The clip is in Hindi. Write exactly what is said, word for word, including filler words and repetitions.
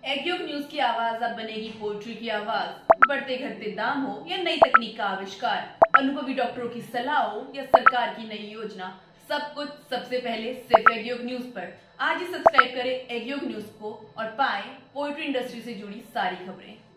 एग्योग न्यूज की आवाज अब बनेगी पोएट्री की आवाज। बढ़ते घटते दाम हो या नई तकनीक का आविष्कार, अनुभवी डॉक्टरों की सलाह हो या सरकार की नई योजना, सब कुछ सबसे पहले सिर्फ एग्योग न्यूज पर। आज ही सब्सक्राइब करें एग्योग न्यूज को और पाएं पोएट्री इंडस्ट्री से जुड़ी सारी खबरें।